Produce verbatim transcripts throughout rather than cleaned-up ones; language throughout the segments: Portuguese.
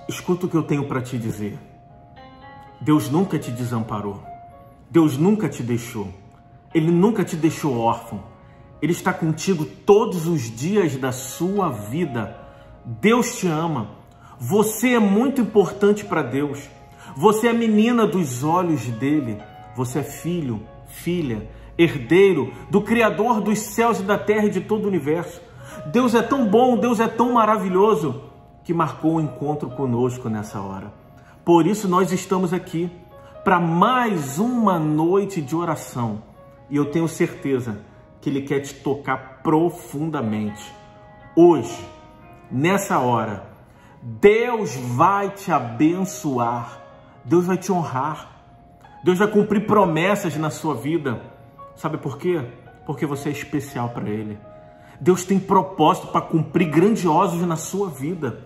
Escuta o que eu tenho para te dizer. Deus nunca te desamparou. Deus nunca te deixou. Ele nunca te deixou órfão. Ele está contigo todos os dias da sua vida. Deus te ama. Você é muito importante para Deus. Você é a menina dos olhos dele. Você é filho, filha, herdeiro do Criador dos céus e da terra e de todo o universo. Deus é tão bom, Deus é tão maravilhoso, que marcou um encontro conosco nessa hora. Por isso nós estamos aqui para mais uma noite de oração. E eu tenho certeza que Ele quer te tocar profundamente. Hoje, nessa hora, Deus vai te abençoar. Deus vai te honrar. Deus vai cumprir promessas na sua vida. Sabe por quê? Porque você é especial para Ele. Deus tem propósito para cumprir grandiosos na sua vida.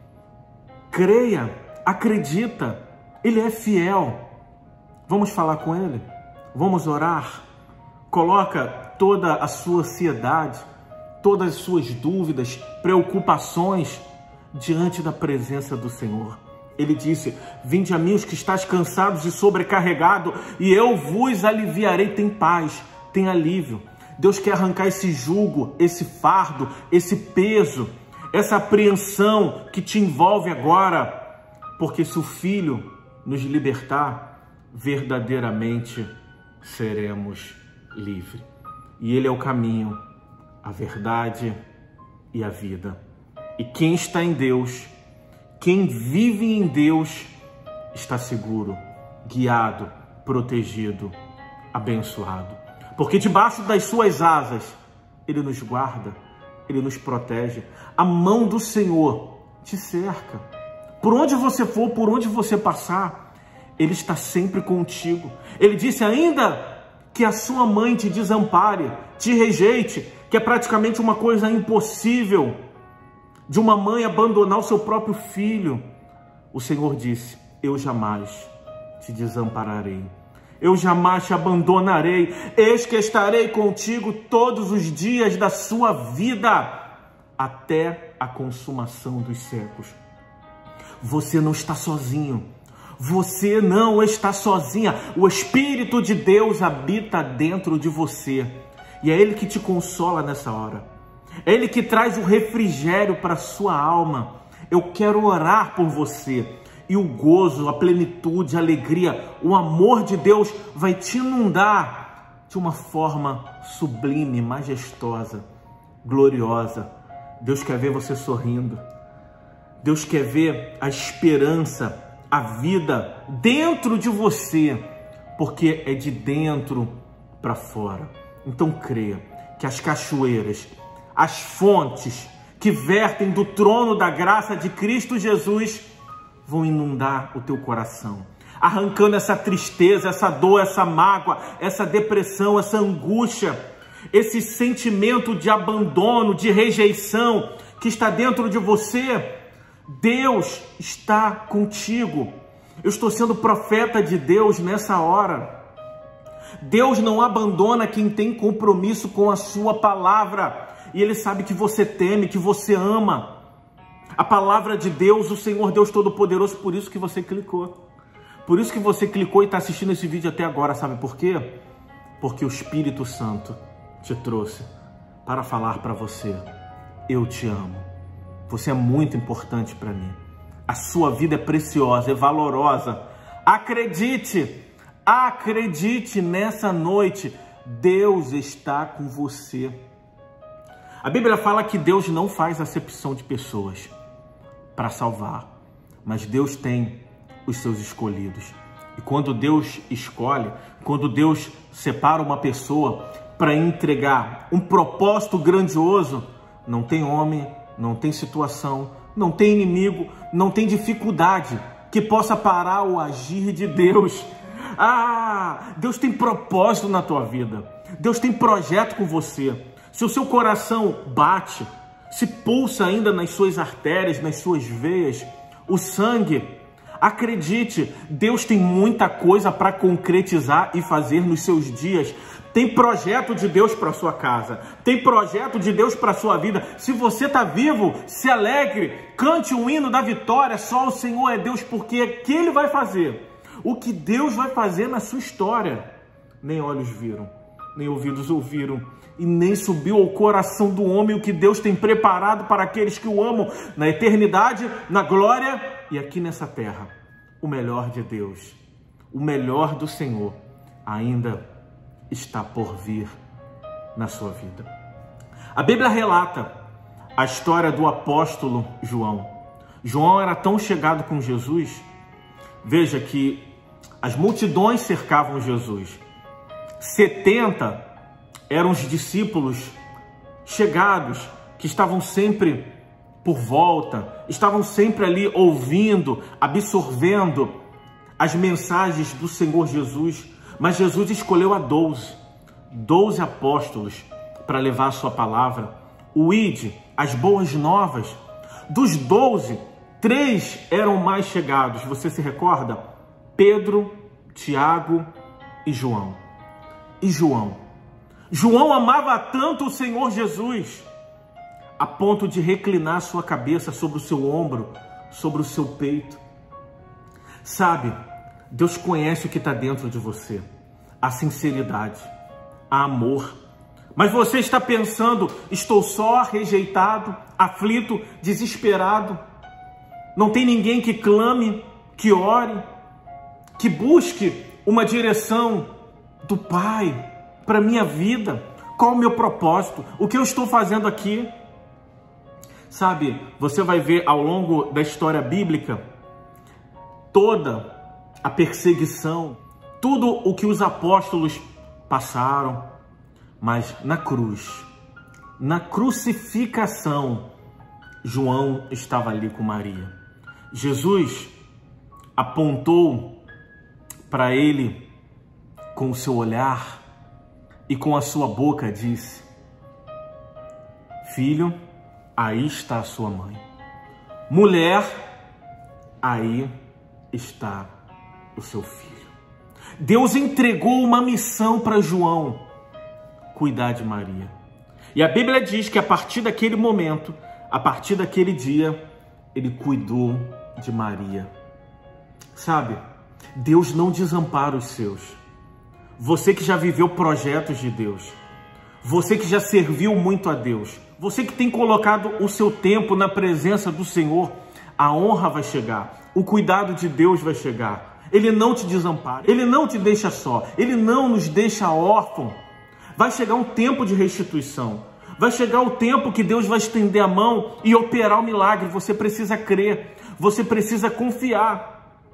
Creia, acredita, Ele é fiel. Vamos falar com Ele? Vamos orar? Coloca toda a sua ansiedade, todas as suas dúvidas, preocupações diante da presença do Senhor. Ele disse: vinde a mim os que estáis cansados e sobrecarregados, e eu vos aliviarei. Tem paz, tem alívio. Deus quer arrancar esse jugo, esse fardo, esse peso, essa apreensão que te envolve agora, porque se o Filho nos libertar, verdadeiramente seremos livres. E Ele é o caminho, a verdade e a vida. E quem está em Deus, quem vive em Deus, está seguro, guiado, protegido, abençoado. Porque debaixo das suas asas, Ele nos guarda, Ele nos protege. A mão do Senhor te cerca. Por onde você for, por onde você passar, Ele está sempre contigo. Ele disse: ainda que a sua mãe te desampare, te rejeite, que é praticamente uma coisa impossível de uma mãe abandonar o seu próprio filho, o Senhor disse: eu jamais te desampararei. Eu jamais te abandonarei. Eis que estarei contigo todos os dias da sua vida, até a consumação dos séculos. Você não está sozinho. Você não está sozinha. O Espírito de Deus habita dentro de você. E é Ele que te consola nessa hora. É Ele que traz o refrigério para a sua alma. Eu quero orar por você. E o gozo, a plenitude, a alegria, o amor de Deus vai te inundar de uma forma sublime, majestosa, gloriosa. Deus quer ver você sorrindo. Deus quer ver a esperança, a vida dentro de você, porque é de dentro para fora. Então creia que as cachoeiras, as fontes que vertem do trono da graça de Cristo Jesus vão inundar o teu coração, arrancando essa tristeza, essa dor, essa mágoa, essa depressão, essa angústia, esse sentimento de abandono, de rejeição que está dentro de você. Deus está contigo. Eu estou sendo profeta de Deus nessa hora. Deus não abandona quem tem compromisso com a sua palavra. E Ele sabe que você teme, que você ama a palavra de Deus, o Senhor Deus Todo-Poderoso. Por isso que você clicou. Por isso que você clicou e está assistindo esse vídeo até agora. Sabe por quê? Porque o Espírito Santo te trouxe para falar para você: eu te amo. Você é muito importante para mim. A sua vida é preciosa, é valorosa. Acredite, acredite nessa noite. Deus está com você. A Bíblia fala que Deus não faz acepção de pessoas para salvar, mas Deus tem os seus escolhidos. E quando Deus escolhe, quando Deus separa uma pessoa para entregar um propósito grandioso, não tem homem, não tem situação, não tem inimigo, não tem dificuldade que possa parar o agir de Deus. Ah, Deus tem propósito na tua vida. Deus tem projeto com você. Se o seu coração bate, se pulsa ainda nas suas artérias, nas suas veias, o sangue, Acredite, Deus tem muita coisa para concretizar e fazer nos seus dias. Tem projeto de Deus para sua casa, tem projeto de Deus para sua vida. Se você está vivo, se alegre, cante um hino da vitória. Só o Senhor é Deus, porque é que Ele vai fazer. O que Deus vai fazer na sua história, nem olhos viram, nem ouvidos ouviram, e nem subiu ao coração do homem o que Deus tem preparado para aqueles que o amam na eternidade, na glória e aqui nessa terra. O melhor de Deus, o melhor do Senhor ainda está por vir na sua vida. A Bíblia relata a história do apóstolo João. João era tão chegado com Jesus, veja que as multidões cercavam Jesus. setenta eram os discípulos chegados, que estavam sempre por volta, estavam sempre ali ouvindo, absorvendo as mensagens do Senhor Jesus. Mas Jesus escolheu a doze, doze apóstolos para levar a sua palavra, o ide, as boas novas. Dos doze, três eram mais chegados, você se recorda? Pedro, Tiago e João. E João? João amava tanto o Senhor Jesus, a ponto de reclinar sua cabeça sobre o seu ombro, sobre o seu peito. Sabe, Deus conhece o que está dentro de você, a sinceridade, a amor. Mas você está pensando, estou só, rejeitado, aflito, desesperado. Não tem ninguém que clame, que ore, que busque uma direção do Pai para a minha vida. Qual o meu propósito? O que eu estou fazendo aqui? Sabe, você vai ver ao longo da história bíblica toda a perseguição, tudo o que os apóstolos passaram, mas na cruz, na crucificação, João estava ali com Maria. Jesus apontou para ele com o seu olhar e com a sua boca disse: filho, aí está a sua mãe. Mulher, aí está o seu filho. Deus entregou uma missão para João: cuidar de Maria. E a Bíblia diz que a partir daquele momento, a partir daquele dia, ele cuidou de Maria. Sabe, Deus não desampara os seus. Você que já viveu projetos de Deus, você que já serviu muito a Deus, você que tem colocado o seu tempo na presença do Senhor, a honra vai chegar, o cuidado de Deus vai chegar. Ele não te desampara, Ele não te deixa só, Ele não nos deixa órfão. Vai chegar um tempo de restituição, vai chegar o tempo que Deus vai estender a mão e operar o milagre. Você precisa crer, você precisa confiar.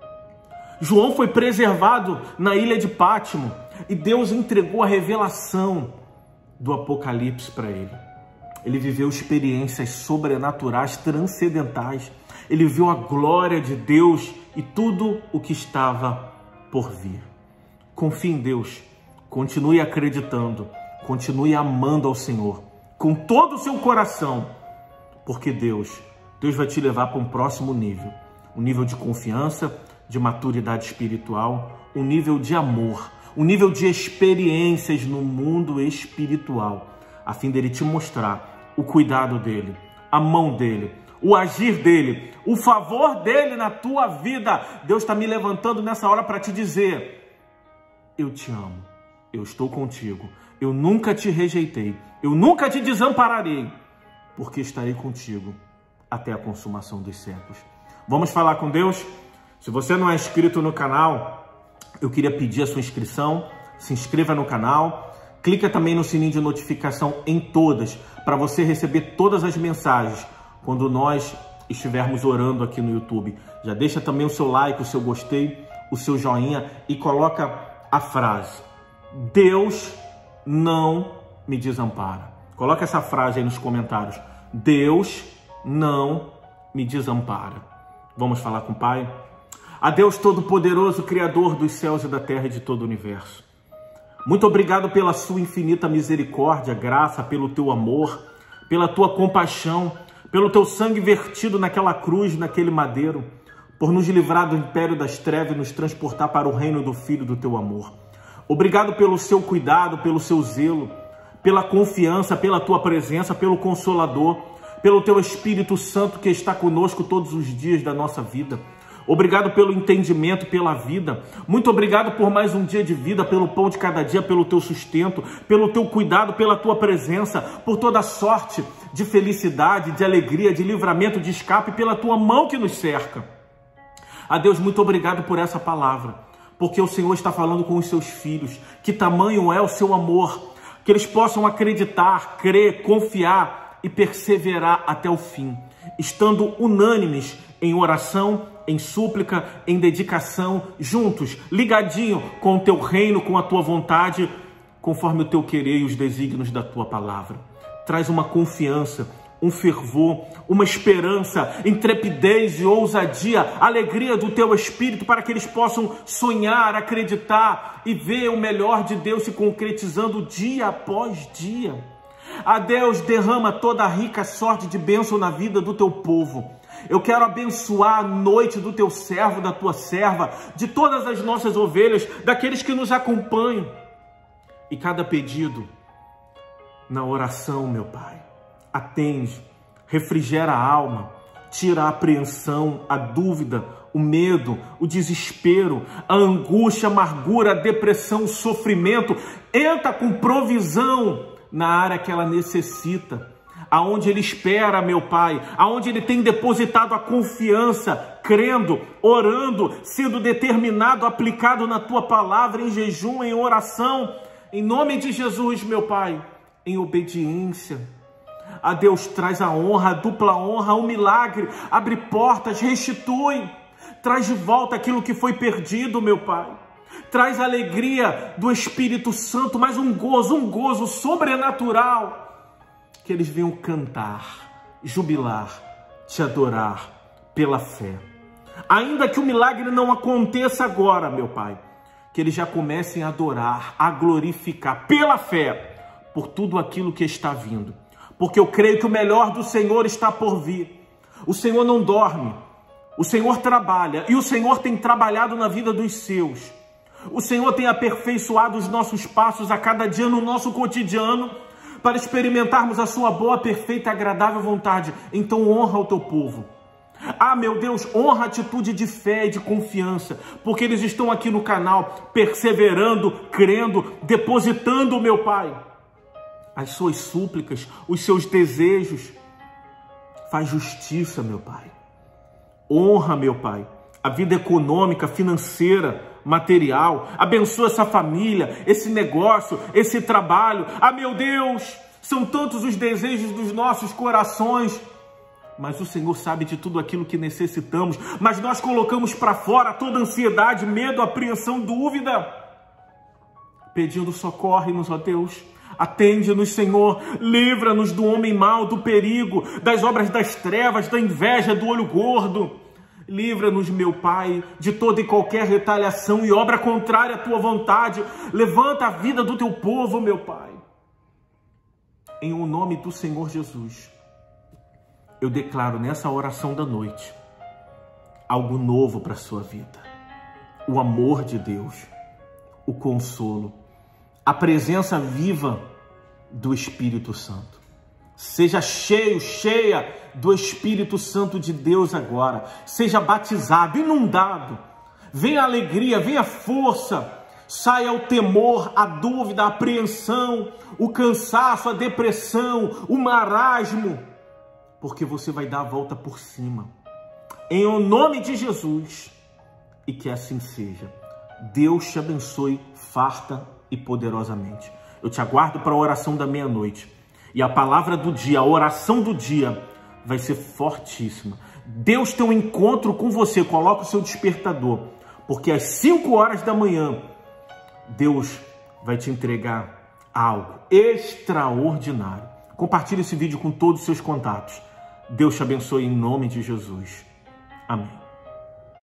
João foi preservado na ilha de Pátimo e Deus entregou a revelação do Apocalipse para ele. Ele viveu experiências sobrenaturais, transcendentais. Ele viu a glória de Deus e tudo o que estava por vir. Confie em Deus, continue acreditando, continue amando ao Senhor com todo o seu coração, porque Deus, Deus vai te levar para um próximo nível, um nível de confiança, de maturidade espiritual, um nível de amor, um nível de experiências no mundo espiritual, a fim dele te mostrar o cuidado dele, a mão dele, o agir dele, o favor dele na tua vida. Deus está me levantando nessa hora para te dizer: eu te amo, eu estou contigo, eu nunca te rejeitei, eu nunca te desampararei, porque estarei contigo até a consumação dos séculos. Vamos falar com Deus? Se você não é inscrito no canal, eu queria pedir a sua inscrição. Se inscreva no canal, clica também no sininho de notificação em todas, para você receber todas as mensagens quando nós estivermos orando aqui no YouTube. Já deixa também o seu like, o seu gostei, o seu joinha e coloca a frase: Deus não me desampara. Coloca essa frase aí nos comentários: Deus não me desampara. Vamos falar com o Pai? A Deus Todo-Poderoso, Criador dos céus e da terra e de todo o universo, muito obrigado pela sua infinita misericórdia, graça, pelo teu amor, pela tua compaixão, pelo teu sangue vertido naquela cruz, naquele madeiro. por nos livrar do império das trevas e nos transportar para o reino do Filho do teu amor. Obrigado pelo seu cuidado, pelo seu zelo, pela confiança, pela tua presença, pelo Consolador, pelo teu Espírito Santo que está conosco todos os dias da nossa vida. Obrigado pelo entendimento, pela vida. Muito obrigado por mais um dia de vida, pelo pão de cada dia, pelo teu sustento, pelo teu cuidado, pela tua presença, por toda sorte de felicidade, de alegria, de livramento, de escape, pela tua mão que nos cerca. A Deus, muito obrigado por essa palavra, porque o Senhor está falando com os seus filhos. Que tamanho é o seu amor, que eles possam acreditar, crer, confiar e perseverar até o fim, estando unânimes em oração, em súplica, em dedicação, juntos, ligadinho com o teu reino, com a tua vontade, conforme o teu querer e os desígnios da tua palavra. Traz uma confiança, um fervor, uma esperança, intrepidez e ousadia, alegria do teu Espírito, para que eles possam sonhar, acreditar e ver o melhor de Deus se concretizando dia após dia. A Deus, derrama toda a rica sorte de bênção na vida do teu povo. Eu quero abençoar a noite do teu servo, da tua serva, de todas as nossas ovelhas, daqueles que nos acompanham. E cada pedido na oração, meu Pai, atende, refrigera a alma, tira a apreensão, a dúvida, o medo, o desespero, a angústia, a amargura, a depressão, o sofrimento. Entra com provisão na área que ela necessita, aonde ele espera, meu Pai, aonde ele tem depositado a confiança, crendo, orando, sendo determinado, aplicado na tua palavra, em jejum, em oração, em nome de Jesus, meu Pai, em obediência. A Deus, traz a honra, a dupla honra, o milagre, abre portas, restitui, traz de volta aquilo que foi perdido, meu Pai. Traz a alegria do Espírito Santo, mas um gozo, um gozo sobrenatural, que eles venham cantar, jubilar, te adorar pela fé. Ainda que o milagre não aconteça agora, meu Pai, que eles já comecem a adorar, a glorificar pela fé, por tudo aquilo que está vindo. Porque eu creio que o melhor do Senhor está por vir. O Senhor não dorme, o Senhor trabalha, e o Senhor tem trabalhado na vida dos seus. O Senhor tem aperfeiçoado os nossos passos a cada dia no nosso cotidiano, para experimentarmos a sua boa, perfeita e agradável vontade. Então honra o teu povo. Ah, meu Deus, honra a atitude de fé e de confiança, porque eles estão aqui no canal, perseverando, crendo, depositando, meu Pai, as suas súplicas, os seus desejos. Faz justiça, meu Pai. Honra, meu Pai, a vida econômica, financeira, material. Abençoa essa família, esse negócio, esse trabalho. Ah, meu Deus, são tantos os desejos dos nossos corações, mas o Senhor sabe de tudo aquilo que necessitamos. Mas nós colocamos para fora toda ansiedade, medo, apreensão, dúvida, pedindo: socorre-nos, ó Deus. Atende-nos, Senhor, livra-nos do homem mau, do perigo, das obras das trevas, da inveja, do olho gordo. Livra-nos, meu Pai, de toda e qualquer retaliação e obra contrária à tua vontade. Levanta a vida do teu povo, meu Pai. Em o nome do Senhor Jesus, eu declaro nessa oração da noite algo novo para a sua vida. O amor de Deus, o consolo, a presença viva do Espírito Santo. Seja cheio, cheia do Espírito Santo de Deus agora. Seja batizado, inundado. Venha a alegria, venha a força. Saia o temor, a dúvida, a apreensão, o cansaço, a depressão, o marasmo. Porque você vai dar a volta por cima. Em o nome de Jesus. E que assim seja. Deus te abençoe farta e poderosamente. Eu te aguardo para a oração da meia-noite. E a palavra do dia, a oração do dia, vai ser fortíssima. Deus tem um encontro com você. Coloca o seu despertador, porque às cinco horas da manhã, Deus vai te entregar algo extraordinário. Compartilhe esse vídeo com todos os seus contatos. Deus te abençoe em nome de Jesus. Amém.